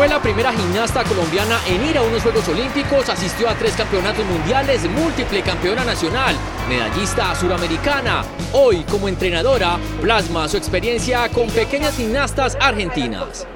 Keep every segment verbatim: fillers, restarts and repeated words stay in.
Fue la primera gimnasta colombiana en ir a unos Juegos Olímpicos, asistió a tres campeonatos mundiales, múltiple campeona nacional, medallista suramericana. Hoy, como entrenadora, plasma su experiencia con pequeñas gimnastas argentinas.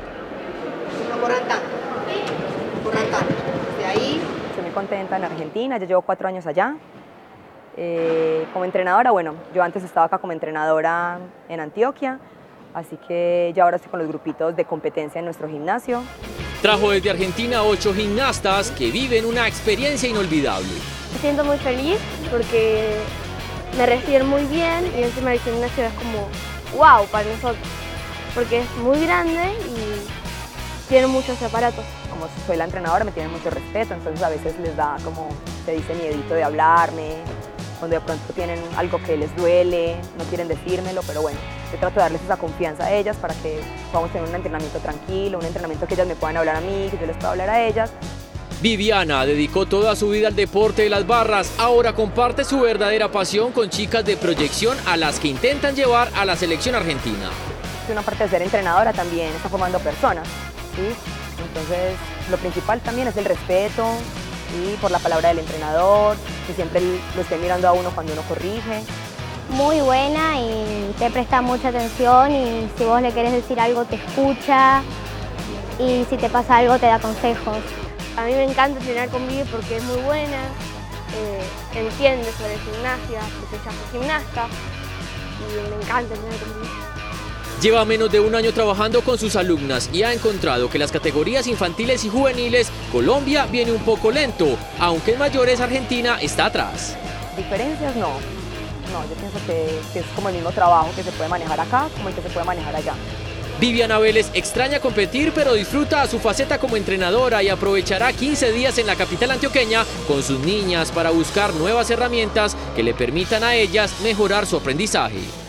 De ahí. Estoy muy contenta en Argentina, yo llevo cuatro años allá. Eh, como entrenadora, bueno, yo antes estaba acá como entrenadora en Antioquia, así que ya ahora estoy con los grupitos de competencia en nuestro gimnasio. Trajo desde Argentina ocho gimnastas que viven una experiencia inolvidable. Me siento muy feliz porque me reciben muy bien y encima el gimnasio es como wow para nosotros, porque es muy grande y tiene muchos aparatos. Como soy la entrenadora me tienen mucho respeto, entonces a veces les da como, se dice, miedito de hablarme, cuando de pronto tienen algo que les duele, no quieren decírmelo, pero bueno, yo trato de darles esa confianza a ellas para que podamos tener un entrenamiento tranquilo, un entrenamiento que ellas me puedan hablar a mí, que yo les pueda hablar a ellas. Viviana dedicó toda su vida al deporte de las barras, ahora comparte su verdadera pasión con chicas de proyección a las que intentan llevar a la selección argentina. Una parte de ser entrenadora también está formando personas, ¿sí? Entonces lo principal también es el respeto y por la palabra del entrenador, que siempre lo esté mirando a uno cuando uno corrige. Muy buena y te presta mucha atención y si vos le querés decir algo te escucha y si te pasa algo te da consejos. A mí me encanta entrenar con Vivi porque es muy buena, eh, entiende sobre gimnasia, porque ella fue gimnasta y me encanta entrenar con Vivi. Lleva menos de un año trabajando con sus alumnas y ha encontrado que las categorías infantiles y juveniles, Colombia viene un poco lento, aunque en mayores Argentina está atrás. ¿Diferencias? No, no, yo pienso que, que es como el mismo trabajo que se puede manejar acá como el que se puede manejar allá. Viviana Vélez extraña competir, pero disfruta su faceta como entrenadora y aprovechará quince días en la capital antioqueña con sus niñas para buscar nuevas herramientas que le permitan a ellas mejorar su aprendizaje.